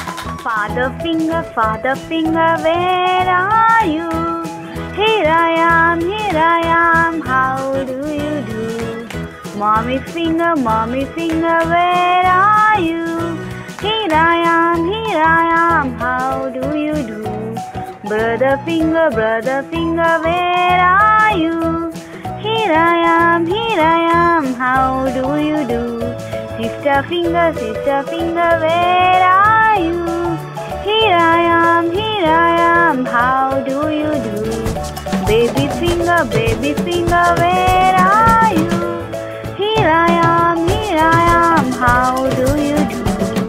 Father finger, where are you? Here I am, how do you do? Mommy finger, where are you? Here I am, how do you do? Brother finger, where are you? Here I am, how do you do? Sister finger, where are you? Here I am, how do you do? Baby finger, where are you? Here I am, how do you do?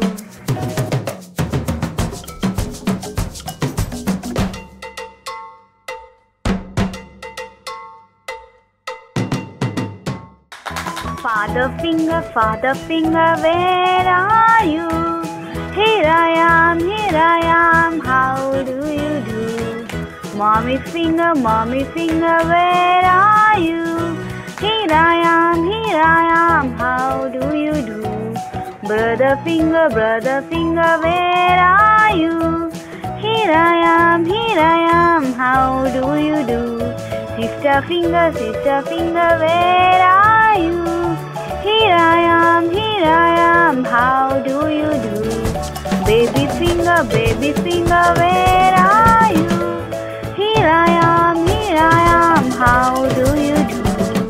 Father finger, where are you? Here I am, how do you do? Mommy finger, where are you? Here I am, how do you do? Brother finger, where are you? Here I am, how do you do? Sister finger, where are you? Here I am, how do you do? Baby finger, where are you? Here I am, how do you do?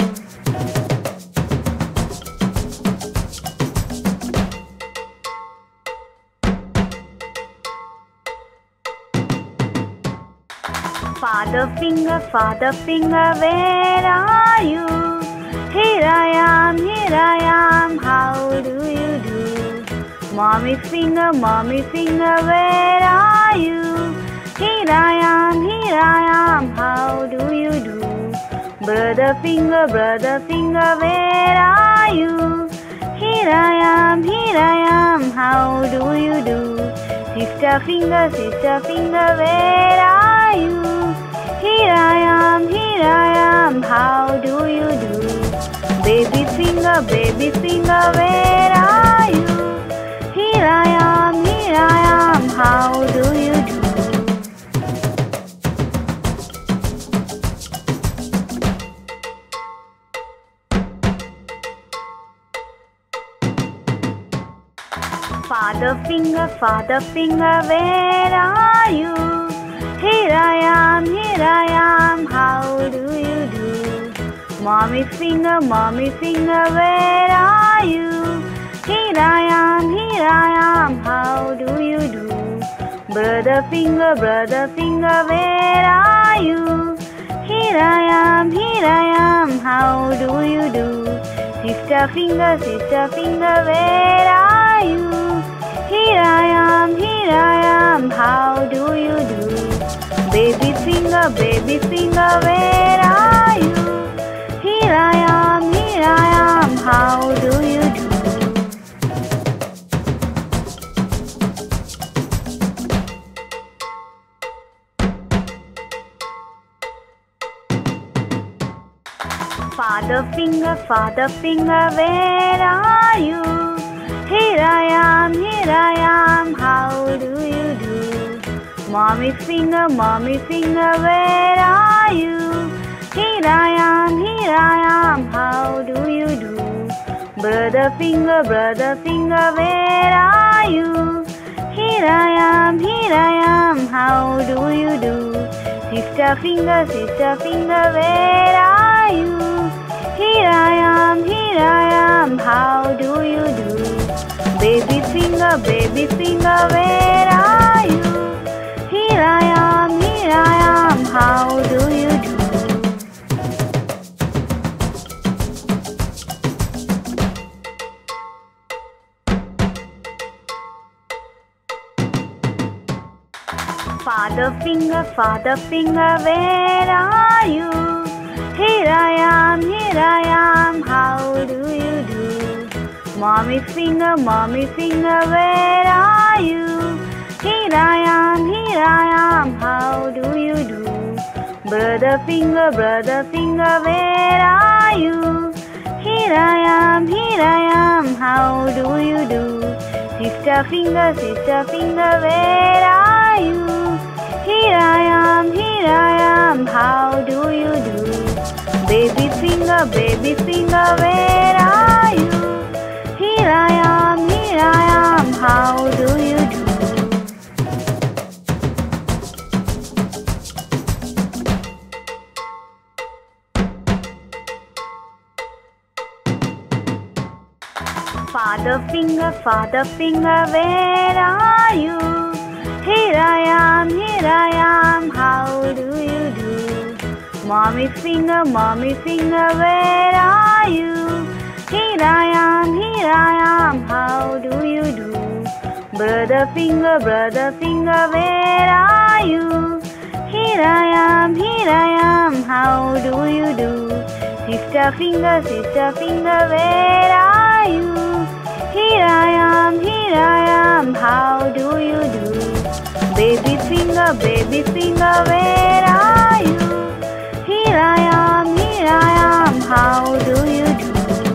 Father finger, where are you? Here I am, how do you do? Mommy finger, where are you? Here I am, how do you do? Brother finger, where are you? Here I am, how do you do? Sister finger, where are you? Here I am, how do you do? Baby finger, where are you? Here I am, how do you do? Father finger, where are you? Here I am, how do you do? Mommy finger, where are you? Here I am, how do you do? Brother finger, where are you? Here I am, how do you do? Sister finger, where are you? Here I am, how do you do? Baby finger, where are you? Here I am, how do you do? Father finger, where are you? Here I am, how do you do? Mommy finger, where are you? Here I am, how do you do? Brother finger, where are you? Here I am, how do you do? Sister finger, where are you? Here I am, how do you do? Baby finger, where are you? Here I am, how do you do? Father finger, where are you? Here I am, how do you do? Mommy finger, where are you? Here I am, how do you do? Brother finger, where are you? Here I am, how do you do? Sister finger, where are you? Here I am, how do you do? Baby finger, where are you? Here I am, how do you do? Father finger, where are you? Here I am, how do you do? Mommy finger, where are you? Here I am, how do you do? Brother finger, where are you? Here I am, how do you do? Sister finger, where are you? Here I am, how do you do? Baby finger, where are you? Here I am, how do you do?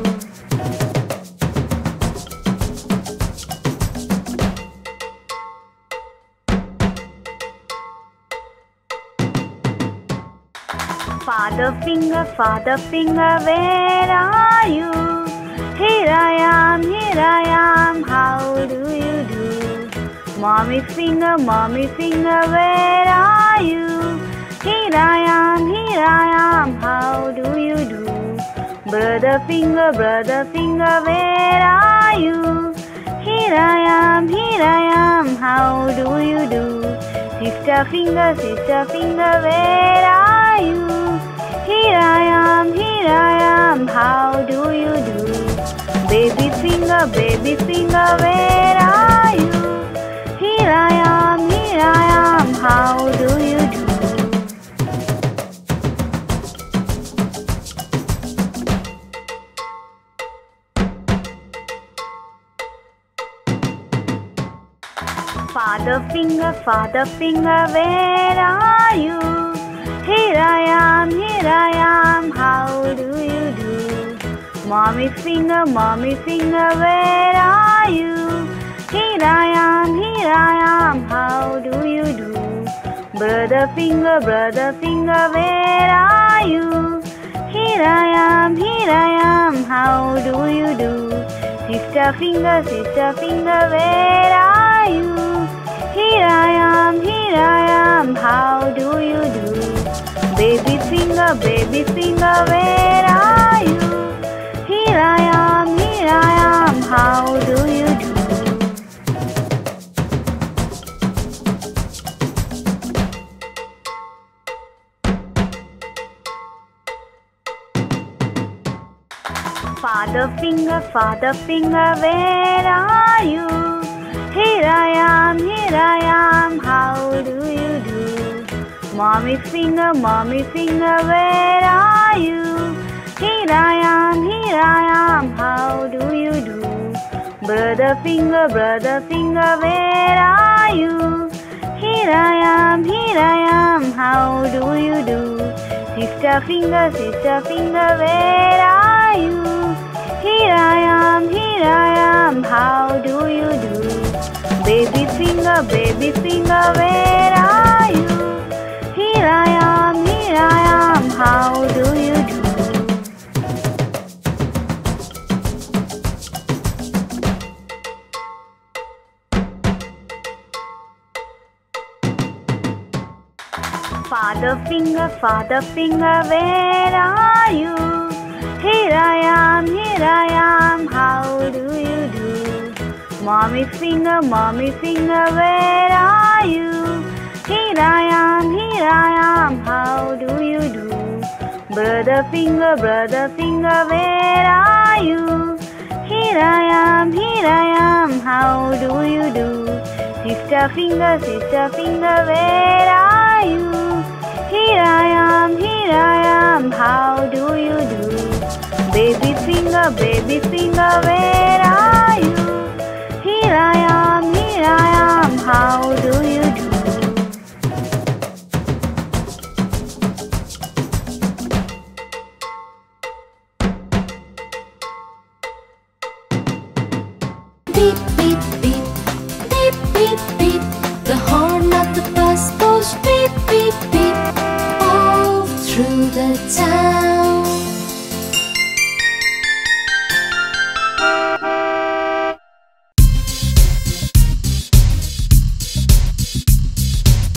Father finger, where are you? Here I am, how do you do? Mommy finger, where are you? Here I am, how do you do? Brother finger, where are you? Here I am, how do you do? Sister finger, where are you? Here I am, how do you do? Baby finger, where are you? Here I am, how do you do? Father finger, where are you? Here I am, how do you do? Mommy finger, where are you? Here I am, how do you do? Brother finger, where are you? Here I am, how do you do? Sister finger, where are you? Here I am, how do you do? Baby finger, where are you? Here I am, how do you do? Father finger, where are you? Here I am, how do you do? Mommy finger, where are you? Here I am, how do you do? Brother finger, where are you? Here I am, how do you do? Sister finger, where are you? Here I am, how do you do? Baby finger, where are you? Here I am, how do you do? Father finger, where are you? Here I am, how do you do? Mommy finger, where are you? Here I am, how do you do? Brother finger, where are you? Here I am, how do you do? Sister finger, where are you? Here I am, how do you do? Baby finger, where are you? Here I am, how do you do? Beep, beep, beep. beep, beep.